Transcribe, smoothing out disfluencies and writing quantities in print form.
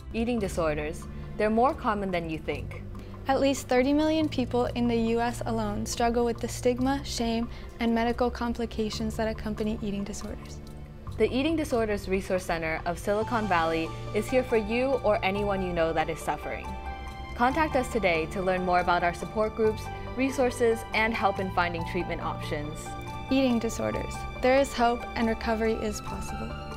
Eating disorders, they're more common than you think. At least 30 million people in the U.S. alone struggle with the stigma, shame, and medical complications that accompany eating disorders. The Eating Disorders Resource Center of Silicon Valley is here for you or anyone you know that is suffering. Contact us today to learn more about our support groups, resources, and help in finding treatment options. Eating disorders. There is hope and recovery is possible.